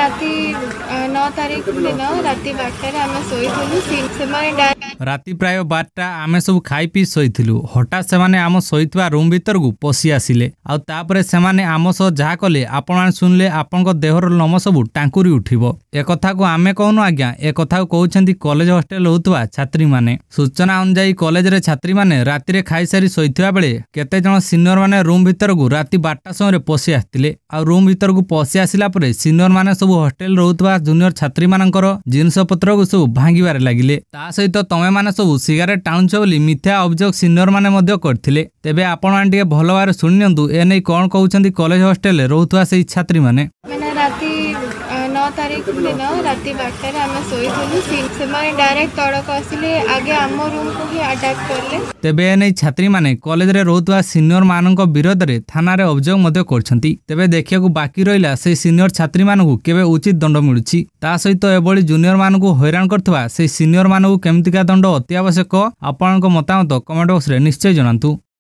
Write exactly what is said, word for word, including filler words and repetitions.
राति नौ तारीख दिन राति बारटार आम शोलु राति प्राय बारटा आमे सब खाई पी शोइथिलु। हठात से माने आम शोइतवा रूम भीतर को पसी आसिले आ तापरे से माने आम सह जहा कले आपण माने सुनले आपनक देहर लोम सब टांकुरी उठिबो। ए कथा को आमे कहनु आज्ञा, ए कथा को कहउछंती कॉलेज हॉस्टल होतवा छात्री माने। सूचना अनुसार कॉलेज रे छात्री माने राति रे खाई सारी शोइथिबा बेले केते जण सीनियर माने रूम भीतर को राति बारटा समय पसी आस्तिले आ रूम भीतर को पसी आसिला परे सीनियर माने सब हॉस्टल रहउतवा जूनियर छात्री मानकर जिनस पत्र को सब भांगिबारे लागिले। ता सहित तमे माने सब सिगारेट टाणुछ बोली मिथ्या अभियोग सीनियर माने मध्य करथिले। तेबे आपण माने टिके भलो भाबरे सुनियंतु ए नै कोन कहउछंती कॉलेज हॉस्टल रे रहउतवा सेही छात्री माने। राति नौ तारीख दिन राति बारटार आम शोलु डायरेक्ट तड़क आसिले आगे आम रूम को ही अटैक करले। तेबे ए नै छात्री माने कॉलेज रे रहउतवा सीनियर मानक विरोध रे थाना रे अभियोग मध्य करछंती। तेबे देखिया को बाकी रहिला से सीनियर छात्री मानकु केबे उचित दंड मिलुछि, ता सहित एबोली जूनियर मानकु हैरान करथवा से सीनियर मानकु केमतिका दंड अति आवश्यक। आपनक मतामत कमेंट बॉक्स रे निश्चय जणांतु।